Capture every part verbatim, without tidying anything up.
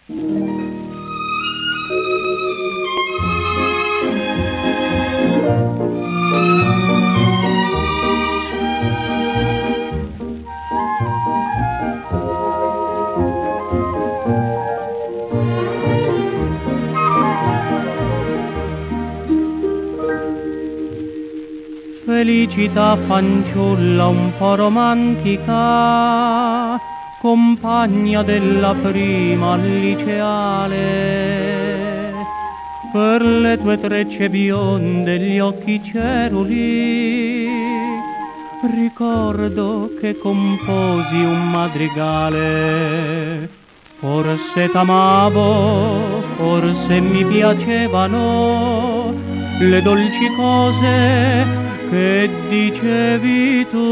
Felicità fanciulla un po' romantica, compagna della prima liceale, per le tue trecce bionde e gli occhi ceruli, ricordo che composi un madrigale. Forse t'amavo, forse mi piacevano le dolci cose che dicevi tu.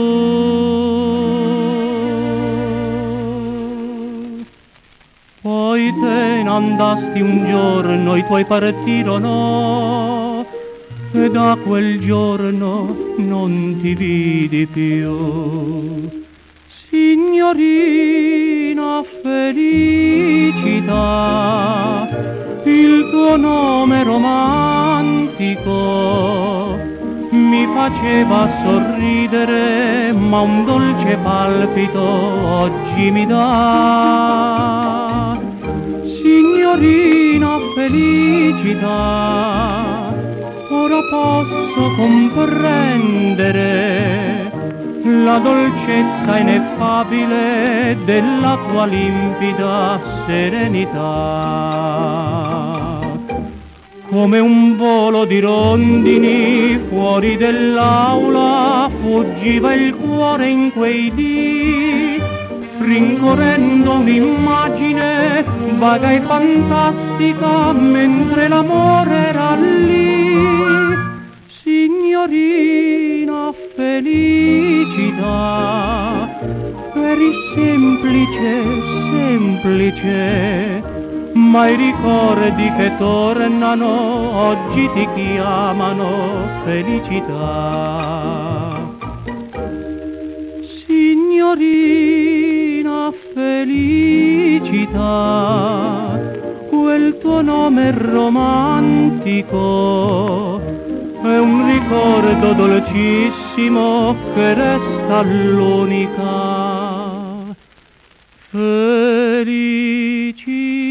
Poi te ne andasti un giorno, i tuoi partirono, e da quel giorno non ti vidi più. Signorina felicità, il tuo nome romantico mi faceva sorridere, ma un dolce palpito oggi mi dà. Signorina felicità, ora posso comprendere la dolcezza ineffabile della tua limpida serenità. Come un volo di rondini fuori dell'aula fuggiva il cuore in quei dì, rincorrendo un'immagine vaga e fantastica mentre l'amore era lì. Signorina felicità, eri semplice, semplice, ma i ricordi che tornano oggi ti chiamano felicità. Signorina felicità, quel tuo nome romantico è un ricordo dolcissimo che resta l'unica felicità.